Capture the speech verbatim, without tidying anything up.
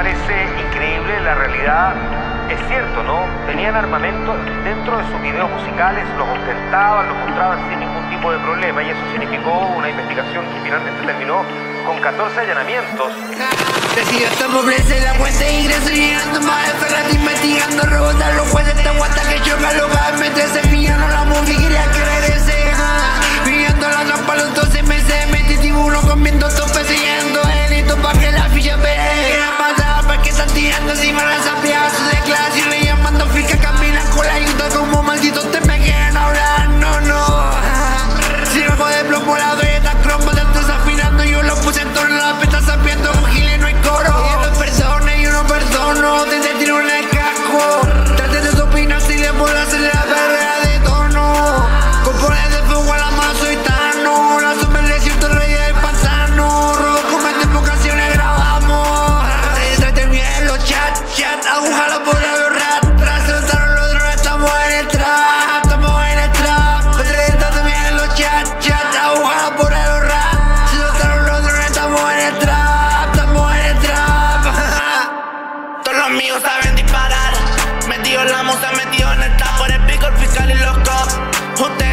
parece increíble, la realidad es cierto, ¿no? Tenían armamento dentro de sus videos musicales, los ostentaban, los mostraban sin ningún tipo de problema, y eso significó una investigación que finalmente terminó con catorce allanamientos. Recibe esta pobreza en la cuenta de ingresos, llegando más de Ferrati, investigando robos a los jueces, te aguanta que choca loca, meterse pillando la movie, quería que regrese. Viviendo la trampa los doce meses, metí tiburón comiendo tope, siguiendo delito pa' que la ficha pegue. Quieren matar pa' que están tirando encima las pedazos de clase y le llamando frica, caminan con la ayuda como malditos te me quieren hablar, no, no. Si no de plomo la beta, cromo te estás afinando, yo lo puse en torno a la peta sabiendo con giles no hay coro. Y dos personas y uno perdono, te te tiro en el casco. Trate de opinar si le puedo hacer la perra de tono. Compones de fuego a la mano soy tano, la sombra del desierto rey del pantano. Robo cometen vocaciones grabamos. Trate bien los chat, chat, agujalo por los rat, tras soltaron los drones, estamos en el trap, estamos en el trap. Trate bien los chat, chat, agujalo por los rat, se soltaron los drones, estamos en el trap, estamos en el trap. Todos los míos saben disparar, metido en la musa, metido en el trap, por el pico, el fiscal y los cops. Usted